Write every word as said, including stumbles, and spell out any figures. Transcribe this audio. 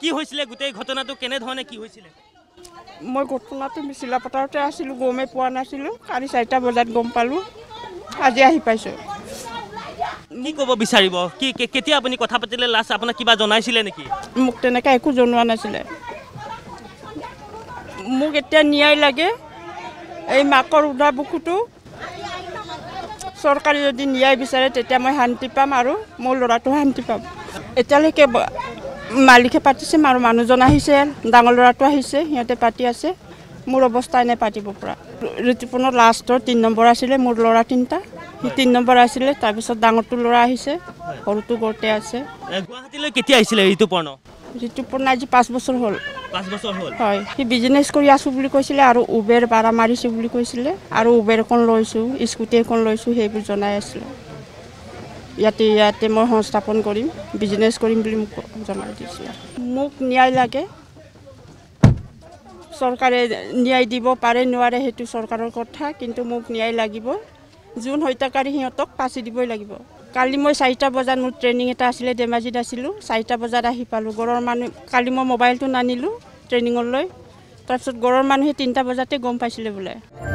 কি হৈছিলে গোটেই ঘটনাটো কেনে ধৰণে কি হৈছিলে মই ঘটনাটো মিছিলা পথাৰতে আছিলোঁ গমে পোৱা নাছিলোঁ কালি চাৰিটা বজাত গম পালোঁ আজি আহি পাইছোঁ কি ক'ব বিচাৰিব কি কেতিয়া আপুনি কথা পাতিলে লাষ্ট আপোনাক কিবা জনাইছিলে নেকি মোক তেনেকৈ একো জনোৱা নাছিলে মোক এতিয়া ন্যায় লাগে এই মাকৰ উদা বুকুটো চৰকাৰে যদি ন্যায় বিচাৰে তেতিয়া মই শান্তি পাম আৰু মোৰ ল'ৰাটো শান্তি পাম এতিয়ালৈকে মালিকে পাতিছে আৰু মানুহজন আহিছে ডাঙৰ ল'ৰাটো আহিছে সিহঁতে পাতি আছে মোৰ অৱস্থা এনে পাতিব পৰা ঋতুপৰ্ণৰ লাষ্টৰ তিনি নম্বৰ আছিলে মোৰ ল'ৰা তিনিটা সি তিনি নম্বৰ আছিলে তাৰপিছত ডাঙৰটো ল'ৰা আহিছে সৰুটো ঘৰতে আছে গুৱাহাটীলৈ কেতিয়া আহিছিলে ঋতুপৰ্ণ ঋতুপৰ্ণ আজি পাঁচ বছৰ হ'ল পাঁচ বছৰ হ'ল হয় সি বিজনেছ কৰি আছোঁ বুলি কৈছিলে আৰু উবেৰ ভাড়া মাৰিছোঁ বুলি কৈছিলে আৰু উবেৰ এখন লৈছোঁ স্কুটি এখন লৈছোঁ সেইবোৰ জনাই আছিলোঁ ইয়াতে ইয়াতে মই সংস্থাপন কৰিম বিজনেছ কৰিম বুলি মোক জনাই দিছিলে মোক ন্যায় লাগে চৰকাৰে ন্যায় দিব পাৰে নোৱাৰে সেইটো চৰকাৰৰ কথা কিন্তু মোক ন্যায় লাগিব যোন হত্যাকাৰী সিহঁতক ফাঁচি দিবই লাগিব কালি মই চাৰিটা বজাত মোৰ ট্ৰেইনিং এটা আছিলে ধেমাজিত আছিলোঁ চাৰিটা বজাত আহি পালোঁ ঘৰৰ মানুহ কালি মই মোবাইলটো নানিলোঁ ট্ৰেইনিঙলৈ তাৰপিছত ঘৰৰ মানুহে তিনিটা বজাতে গম পাইছিলে বোলে